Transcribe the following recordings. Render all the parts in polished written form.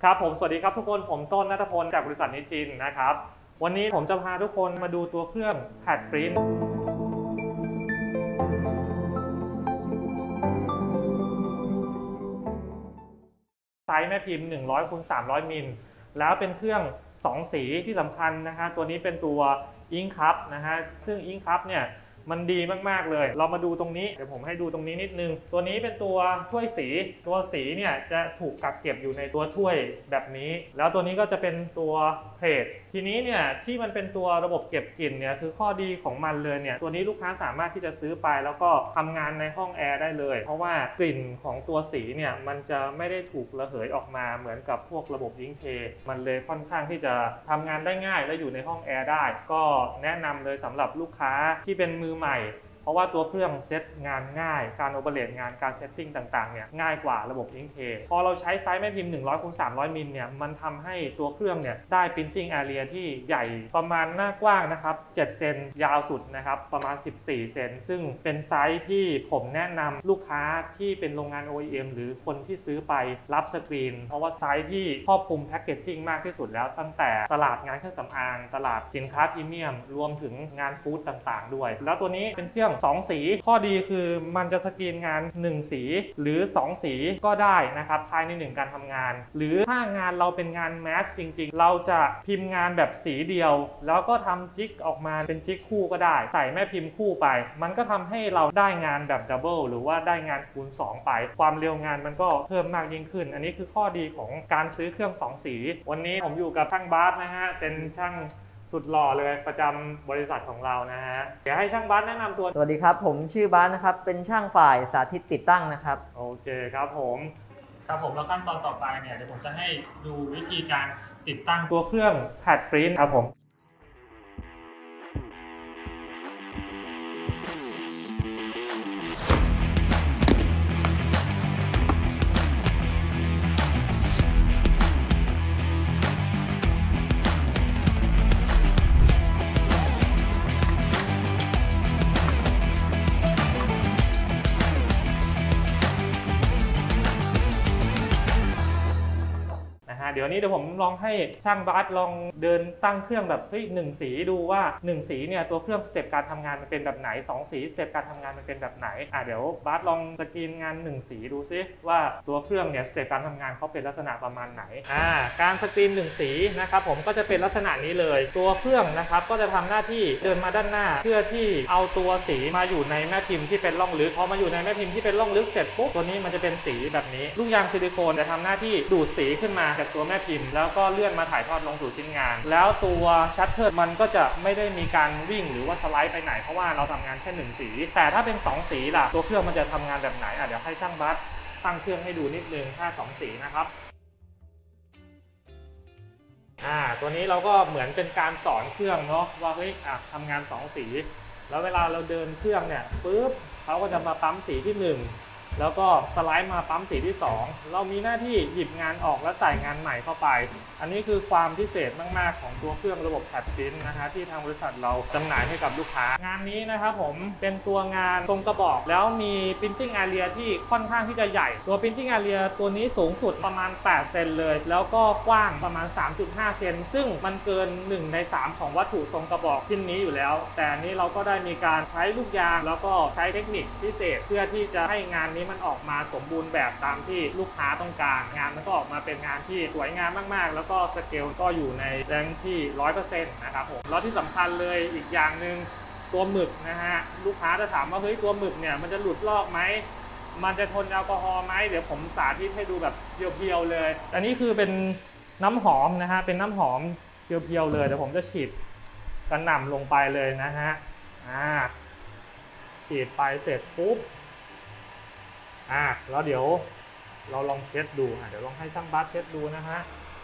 ครับผมสวัสดีครับทุกคนผมต้นณัฐพลจากบริษัทนิจินนะครับวันนี้ผมจะพาทุกคนมาดูตัวเครื่องแพดปริ้นไซส์แม่พิมพ์100 คูณ 300 มิลแล้วเป็นเครื่อง2สีที่สำคัญนะฮะตัวนี้เป็นตัวอิงคัพนะฮะซึ่งอิงคัพเนี่ยมันดีมากๆเลยเรามาดูตรงนี้เดี๋ยวผมให้ดูตรงนี้นิดนึงตัวนี้เป็นตัวถ้วยสีตัวสีเนี่ยจะถูกกักเก็บอยู่ในตัวถ้วยแบบนี้แล้วตัวนี้ก็จะเป็นตัวเพลททีนี้เนี่ยที่มันเป็นตัวระบบเก็บกลิ่นเนี่ยคือข้อดีของมันเลยเนี่ยตัวนี้ลูกค้าสามารถที่จะซื้อไปแล้วก็ทำงานในห้องแอร์ได้เลยเพราะว่ากลิ่นของตัวสีเนี่ยมันจะไม่ได้ถูกระเหยออกมาเหมือนกับพวกระบบยิงเทมันเลยค่อนข้างที่จะทำงานได้ง่ายและอยู่ในห้องแอร์ได้ก็แนะนำเลยสำหรับลูกค้าที่เป็นมือใหม่เพราะว่าตัวเครื่องเซตงานง่ายการโอเปเรตงานการเซตติ้งต่างๆเนี่ยง่ายกว่าระบบอิงเทพอเราใช้ไซส์แม่พิมพ์100 คูณ 300 มิลเนี่ยมันทำให้ตัวเครื่องเนี่ยได้ Printing Area ที่ใหญ่ประมาณหน้ากว้างนะครับ7 เซนยาวสุดนะครับประมาณ14 เซนซึ่งเป็นไซส์ที่ผมแนะนำลูกค้าที่เป็นโรงงาน OEM หรือคนที่ซื้อไปรับสกรีนเพราะว่าไซส์ที่ครอบคลุมแพคเกจจิ้งมากที่สุดแล้วตั้งแต่ตลาดงานเครื่องสำอางตลาดสินค้าพรีเมียมรวมถึงงานฟู้ดต่างๆด้วยแล้วตัวนี้เป็นเครื่อง2 สีข้อดีคือมันจะสกรีนงาน1 สีหรือ2 สีก็ได้นะครับภายใน1การทำงานหรือถ้างานเราเป็นงานแมสจริงๆเราจะพิมพ์งานแบบสีเดียวแล้วก็ทำจิ๊กออกมาเป็นจิ๊กคู่ก็ได้ใส่แม่พิมพ์คู่ไปมันก็ทำให้เราได้งานแบบดับเบิลหรือว่าได้งานคูณ2ไปความเร็วงานมันก็เพิ่มมากยิ่งขึ้นอันนี้คือข้อดีของการซื้อเครื่อง2 สีวันนี้ผมอยู่กับช่างบาสนะฮะเป็นช่างสุดหล่อเลยประจำบริษัทของเรานะฮะเดี๋ยวให้ช่างบาสแนะนำตัวสวัสดีครับผมชื่อบาสนะครับเป็นช่างฝ่ายสาธิตติดตั้งนะครับโอเคครับผมแล้วขั้นตอนต่อไปเนี่ยเดี๋ยวผมจะให้ดูวิธีการติดตั้งตัวเครื่องแพดปริ้นครับผมเดี๋ยวผมลองให้ช่างบาสลองเดินตั้งเครื่องแบบ1 สีดูว่า1 สีเนี่ยตัวเครื่องสเต็ปการทำงานมันเป็นแบบไหน2 สีสเต็ปการทำงานมันเป็นแบบไหนเดี๋ยวบาสลองสกรีนงาน1 สีดูซิว่าตัวเครื่องเนี่ยสเต็ปการทำงานเขาเป็นลักษณะประมาณไหนการสกรีน1 สีนะครับผมก็จะเป็นลักษณะนี้เลยตัวเครื่องนะครับก็จะทำหน้าที่เดินมาด้านหน้าเพื่อที่เอาตัวสีมาอยู่ในแม่พิมพ์ที่เป็นร่องลึกพอมาอยู่ในแม่พิมพ์ที่เป็นร่องลึกเสร็จปุ๊บตัวนี้มันจะเป็นสีแบบนี้ลูกยางซิลิโคนจะทำหน้าที่ดูดสีขึ้นมาจากตัวแม่พิมพ์แล้วก็เลื่อนมาถ่ายทอดลงสู่ชิ้นงานแล้วตัวชัตเตอร์มันก็จะไม่ได้มีการวิ่งหรือว่าสไลด์ไปไหนเพราะว่าเราทำงานแค่1 สีแต่ถ้าเป็น2 สีล่ะตัวเครื่องมันจะทำงานแบบไหนเดี๋ยวให้ช่างบัสตั้งเครื่องให้ดูนิดนึงถ้า2 สีนะครับตัวนี้เราก็เหมือนเป็นการสอนเครื่องเนาะว่าทำงาน2 สีแล้วเวลาเราเดินเครื่องเนี่ยปุ๊บเขาก็จะมาปั๊มสีที่1แล้วก็สไลด์มาปั๊มสีที่2เรามีหน้าที่หยิบงานออกและใส่งานใหม่เข้าไปอันนี้คือความพิเศษมากๆของตัวเครื่องระบบแพดปริ้นนะฮะที่ทางบริษัทเราจำหน่ายให้กับลูกค้างานนี้นะครับผมเป็นตัวงานทรงกระบอกแล้วมี Printing Area ที่ค่อนข้างที่จะใหญ่ตัว Printing Area ตัวนี้สูงสุดประมาณ8 เซนเลยแล้วก็กว้างประมาณ 3.5 เซนซึ่งมันเกิน1 ใน 3ของวัตถุทรงกระบอกชิ้นนี้อยู่แล้วแต่นี้เราก็ได้มีการใช้ลูกยางแล้วก็ใช้เทคนิคพิเศษเพื่อที่จะให้งานนี้มันออกมาสมบูรณ์แบบตามที่ลูกค้าต้องการงานมันก็ออกมาเป็นงานที่สวยงามมากๆแล้วก็สเกลก็อยู่ในแรงที่ 100% นะครับผมแล้วที่สำคัญเลยอีกอย่างหนึ่งตัวหมึกนะฮะลูกค้าจะถามว่าตัวหมึกเนี่ยมันจะหลุดลอกไหมมันจะทนแอลกอฮอล์ไหมเดี๋ยวผมสาธิตให้ดูแบบเพียวๆเลยอันนี้คือเป็นน้ำหอมนะฮะเป็นน้ำหอมเพียวๆเลยเดี๋ยวผมจะฉีดกระหน่ำลงไปเลยนะฮะฉีดไปเสร็จปุ๊บแล้วเดี๋ยวเราลองเช็ดดูเดี๋ยวลองให้ช่างบาสเช็ดดูนะฮะ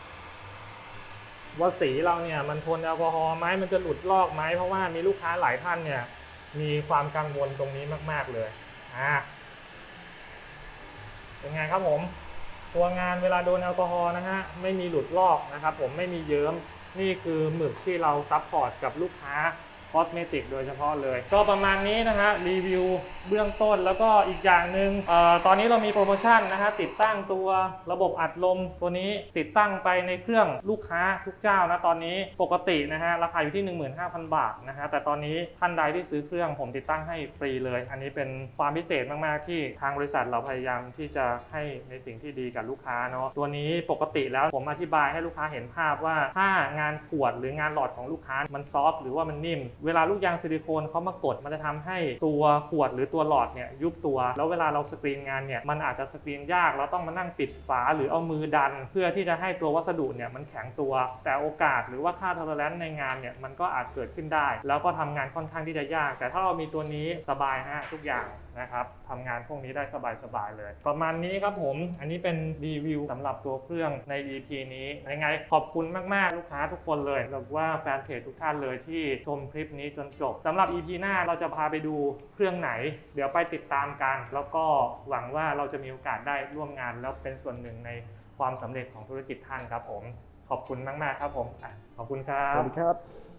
ว่าสีเราเนี่ยมันทนแอลกอฮอล์ไหมมันจะหลุดลอกไหมเพราะว่ามีลูกค้าหลายท่านเนี่ยมีความกังวลตรงนี้มากๆเลยเป็นไงครับผมตัวงานเวลาโดนแอลกอฮอล์นะฮะไม่มีหลุดลอกนะครับผมไม่มีเยิ้มนี่คือหมึกที่เราซัพพอร์ตกับลูกค้าคอสเมติกโดยเฉพาะเลยก็ประมาณนี้นะฮะรีวิวเบื้องต้นแล้วก็อีกอย่างหนึ่งตอนนี้เรามีโปรโมชั่นนะฮะติดตั้งตัวระบบอัดลมตัวนี้ติดตั้งไปในเครื่องลูกค้าทุกเจ้านะตอนนี้ปกตินะฮะราคาอยู่ที่ 15,000 บาทนะฮะแต่ตอนนี้ท่านใดที่ซื้อเครื่องผมติดตั้งให้ฟรีเลยอันนี้เป็นความพิเศษมากๆที่ทางบริษัทเราพยายามที่จะให้ในสิ่งที่ดีกับลูกค้าเนาะตัวนี้ปกติแล้วผมอธิบายให้ลูกค้าเห็นภาพว่าถ้างานขวดหรืองานหลอดของลูกค้ามันซอฟต์หรือว่ามันนิ่มเวลาลูกยางซิลิโคนเขามากดมันจะทำให้ตัวขวดหรือตัวหลอดเนี่ยยุบตัวแล้วเวลาเราสกรีนงานเนี่ยมันอาจจะสกรีนยากเราต้องมานั่งปิดฝาหรือเอามือดันเพื่อที่จะให้ตัววัสดุเนี่ยมันแข็งตัวแต่โอกาสหรือว่าค่าทอเลอแรนซ์ในงานเนี่ยมันก็อาจเกิดขึ้นได้แล้วก็ทำงานค่อนข้างที่จะยากแต่ถ้าเรามีตัวนี้สบายฮะทุกอย่างนะครับทำงานพวกนี้ได้สบายๆเลยประมาณนี้ครับผมอันนี้เป็นรีวิวสำหรับตัวเครื่องใน EP นี้ยังไงขอบคุณมากๆลูกค้าทุกคนเลยหรือว่าแฟนเพจทุกท่านเลยที่ชมคลิปนี้จนจบสำหรับ EP หน้าเราจะพาไปดูเครื่องไหนเดี๋ยวไปติดตามกันแล้วก็หวังว่าเราจะมีโอกาสได้ร่วมงานแล้วเป็นส่วนหนึ่งในความสำเร็จของธุรกิจท่านครับผมขอบคุณมากๆครับผมขอบคุณครับสวัสดีครับ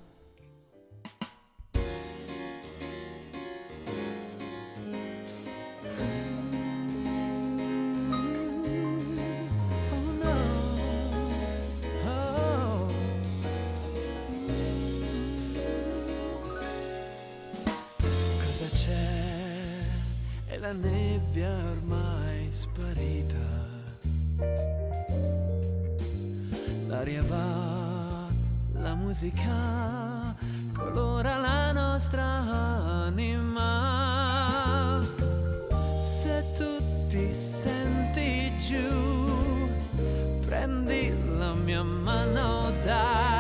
Cosa c'è? E la nebbia ormai sparita. L'aria va, la musica colora la nostra anima. Se tu ti senti giù, prendi la mia mano, dai.